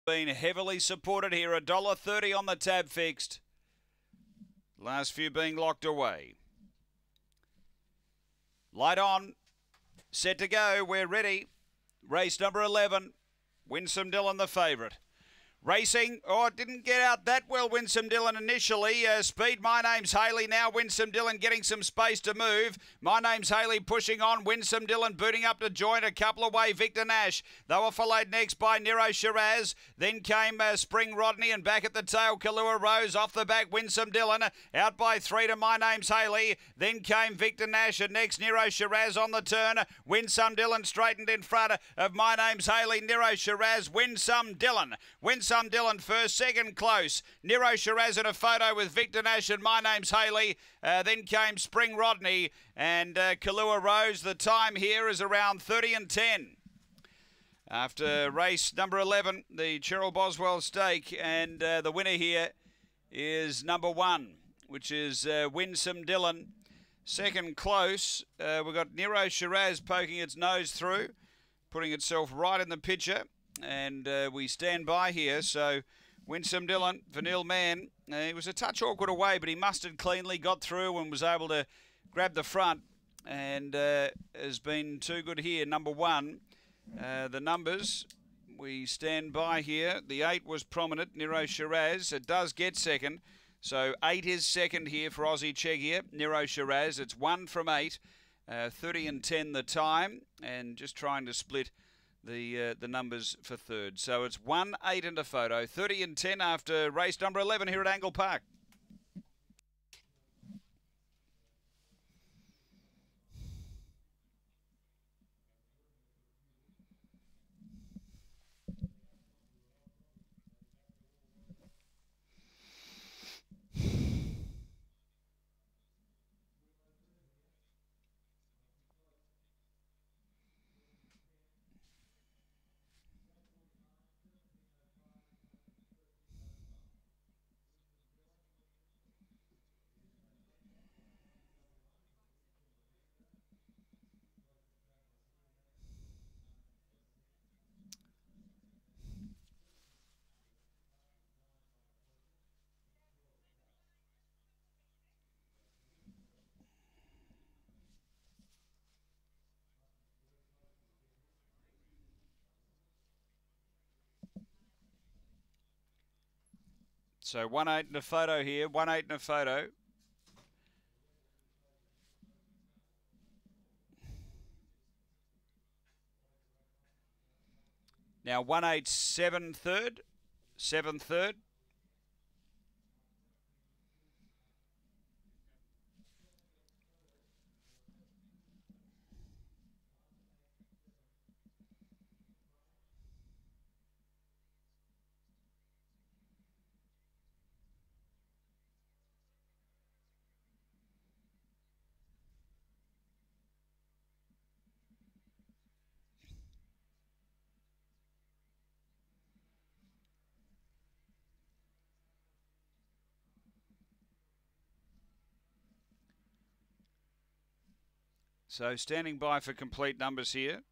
Been heavily supported here. $1.30 on the tab fixed. Last few being locked away. Light on. Set to go. We're ready. Race number 11. Winsome Dylan the favourite. Racing, it didn't get out that well, Winsome Dylan initially. Speed, My Name's Haley now. Winsome Dylan getting some space to move. My Name's Haley pushing on. Winsome Dylan booting up to join a couple away. Victor Nash. They were followed next by Nero Shiraz. Then came Spring Rodney, and back at the tail, Kalua Rose. Off the back, Winsome Dylan. Out by 3 to My Name's Haley. Then came Victor Nash, and next Nero Shiraz on the turn. Winsome Dylan straightened in front of My Name's Haley. Nero Shiraz, Winsome Dylan. Winsome Dylan first, second close. Nero Shiraz in a photo with Victor Nash and My Name's Haley. Then came Spring Rodney and Kalua Rose. The time here is around 30 and 10. After race number 11, the Cheryl Boswell Stake, and the winner here is number 1, which is Winsome Dylan. Second close, we've got Nero Shiraz poking its nose through, putting itself right in the picture. And we stand by here. So Winsome Dylan, Vanille Man, he was a touch awkward away, but he mustered cleanly, got through and was able to grab the front, and has been too good here. Number 1, the numbers, we stand by here. The 8 was prominent, Nero Shiraz. It does get second. So 8 is second here for Aussie Chegia, Nero Shiraz. It's 1 from 8, 30 and 10 the time, and just trying to split the numbers for third. So it's 1, 8 and a photo. 30 and 10 after race number 11 here at Angle Park. So 1, 8 and a photo here. 1, 8 and a photo. Now 1, 8, 7 third. 7 third. So standing by for complete numbers here.